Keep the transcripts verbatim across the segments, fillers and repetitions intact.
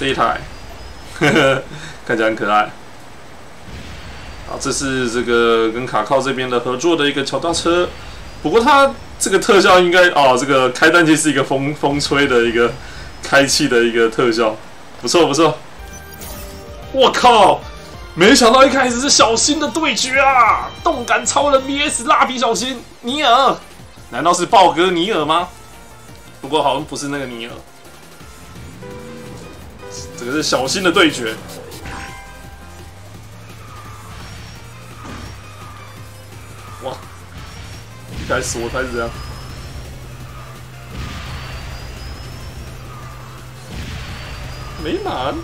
这一台，呵呵，看起来很可爱。好，这是这个跟卡靠这边的合作的一个脚踏车，不过它这个特效应该哦，这个开弹器是一个风风吹的一个开气的一个特效，不错不错。我靠！没想到一开始是小新的对决啊！动感超人 V S 蜡笔小新尼尔，难道是豹哥尼尔吗？不过好像不是那个尼尔，这个是小新的对决。哇！一开始我开始这样，没满。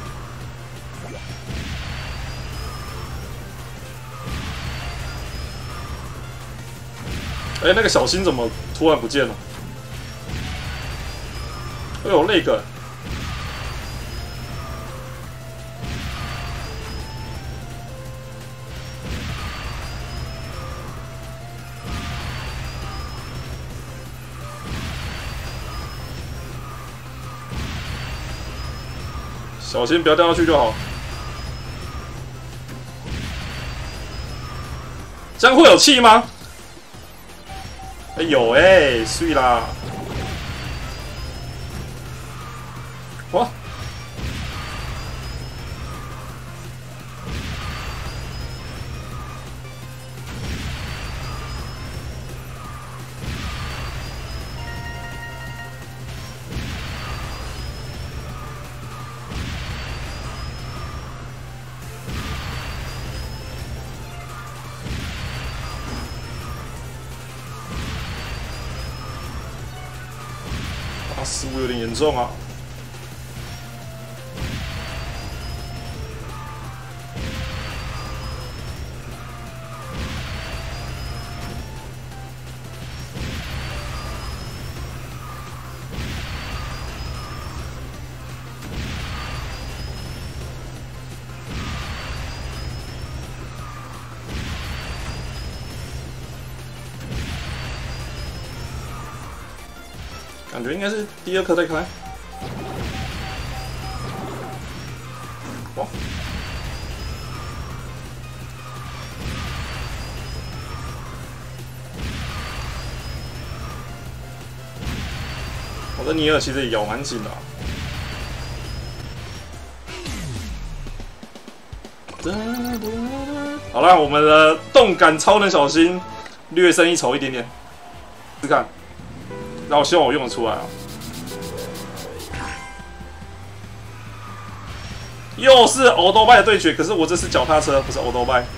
哎、欸，那个小新怎么突然不见了？哎呦，那个！小心不要掉下去就好。这样会有气吗？哎、欸、有哎、欸，碎啦！哇！啊，失误有点严重啊！感觉应该是第二颗再开。哇！我的尼尔其实也咬蛮紧的、啊。好了，我们的动感超能小新略胜一筹一点点，试看。那我希望我用得出来啊！又是欧多拜的对决，可是我这是脚踏车，不是欧多拜。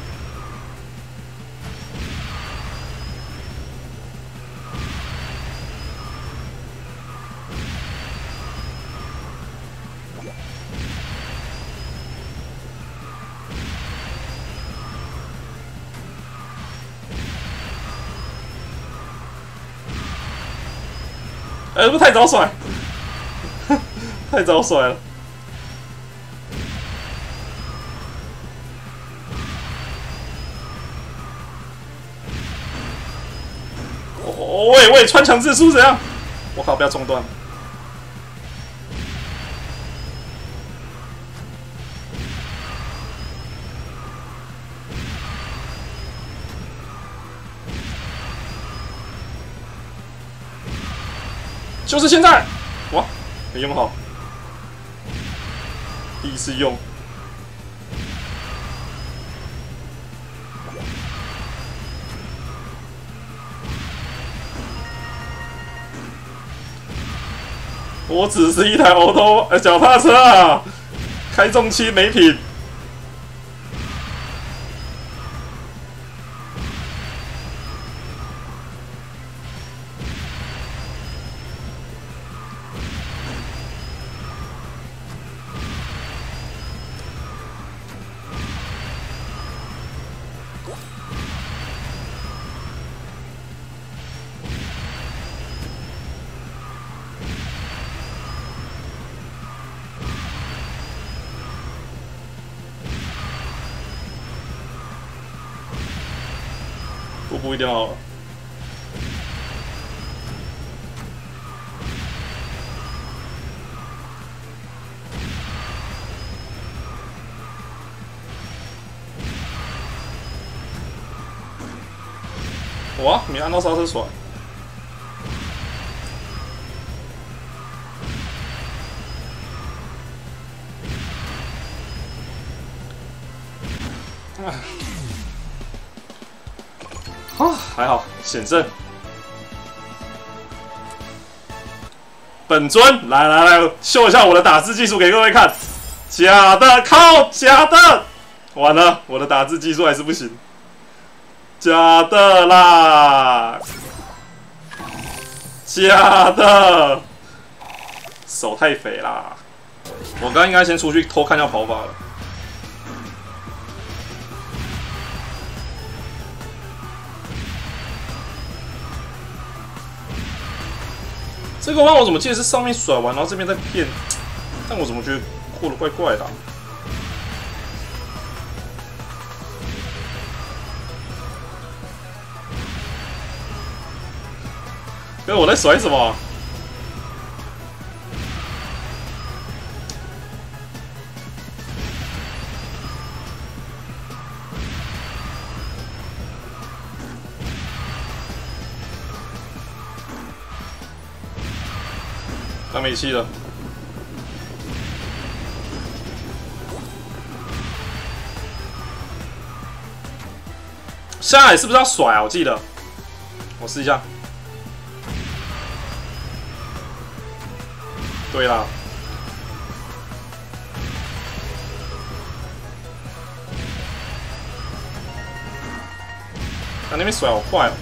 哎、欸，不太早甩，太早甩了。哦喂喂，穿墙自输怎样？我靠，不要中断。就是现在！哇，没用好，第一次用。我只是一台欧头呃脚踏车啊，开重机没品。步步一定好。 哇，没按到刹车甩。啊，还好险胜。本尊，来来来，秀一下我的打字技术给各位看。假的，靠，假的，完了，我的打字技术还是不行。假的啦，假的，手太肥啦。我刚刚应该先出去偷看一下跑法了。这个弯我怎么记得是上面甩完，然后这边再骗，但我怎么觉得过得怪怪的、啊？哎，我在甩什么？他没气了。下来是不是要甩啊？我记得，我试一下。对啦，他那边甩好快哦。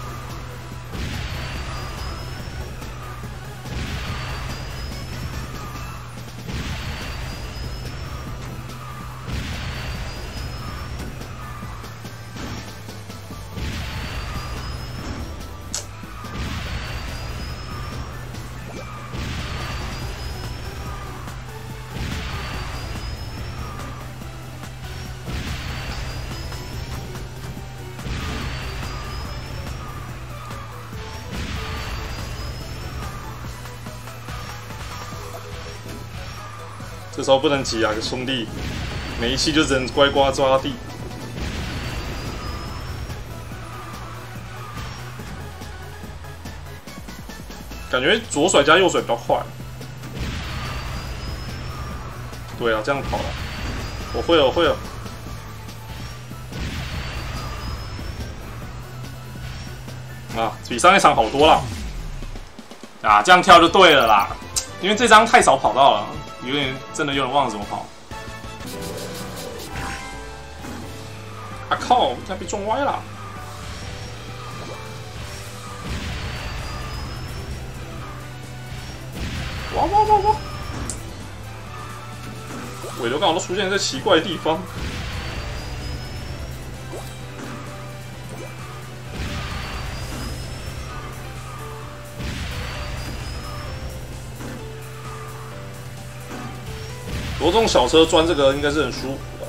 这时候不能急啊，兄弟，没气就只能乖乖抓地。感觉左甩加右甩比较快。对啊，这样跑了，我会了，我会了。啊，比上一场好多了。啊，这样跳就对了啦，因为这张太少跑到了。有点真的有点忘了怎么跑。啊靠！他被撞歪了。哇哇哇哇！尾流刚好都出现在奇怪的地方。我这种小车钻这个应该是很舒服的。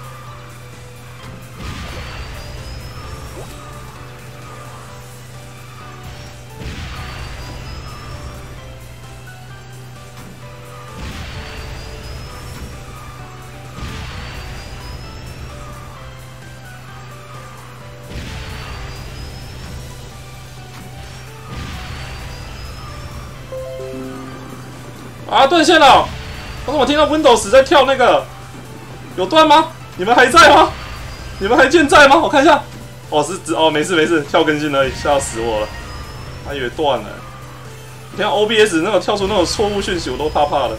啊，断线了！刚刚我听到 Windows 在跳那个，有断吗？你们还在吗？你们还健在吗？我看一下。哦，是只哦，没事没事，跳更新而已，吓死我了，还以为断了。你看 O B S 那种跳出那种错误讯息，我都怕怕的。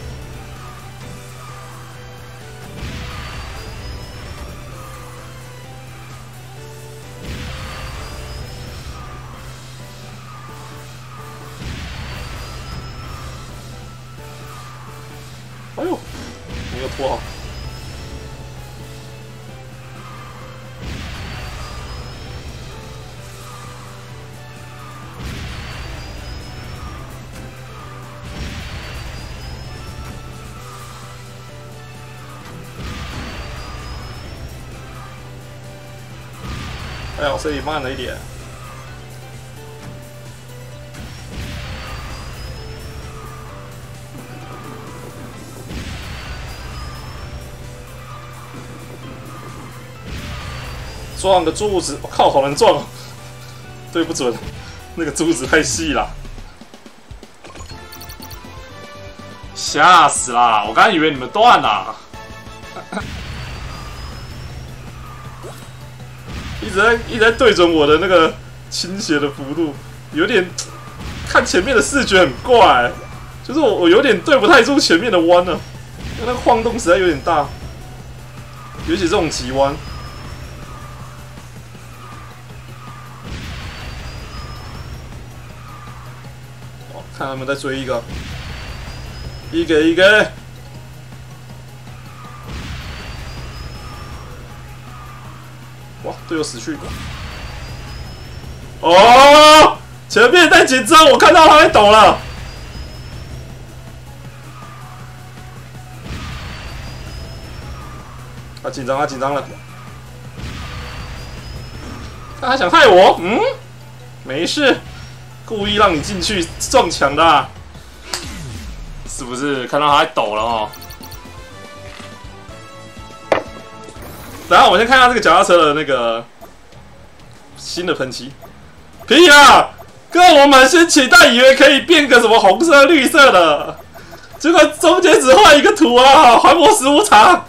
哎呦，没有拖好。哎呀，我这里慢了一点。撞个柱子，我靠，好难撞哦！ 对不准，那个珠子太细了，吓死啦！我刚才以为你们断了，一直在一直在对准我的那个倾斜的幅度，有点看前面的视觉很怪，就是我我有点对不太住前面的弯了，因为那个晃动实在有点大，尤其这种急弯。 看他们在追一个，一个一个，哇，队友死去！哦，前面太紧张，我看到他在抖了。他紧张，他紧张了。他还想害我？嗯，没事。 故意让你进去撞墙的、啊，是不是？看到他还抖了哦。然后我先看一下这个脚踏车的那个新的喷漆。屁啊！哥，我满心期待，以为可以变个什么红色、绿色的，结果中间只画一个图啊！还我十五场，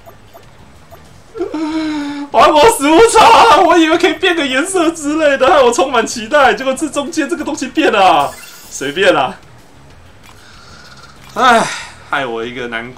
还我十五场！我以为可以变个颜色之类的，害我充满期待。结果这中间这个东西变了、啊，随便啦、啊。唉，害我一个难过。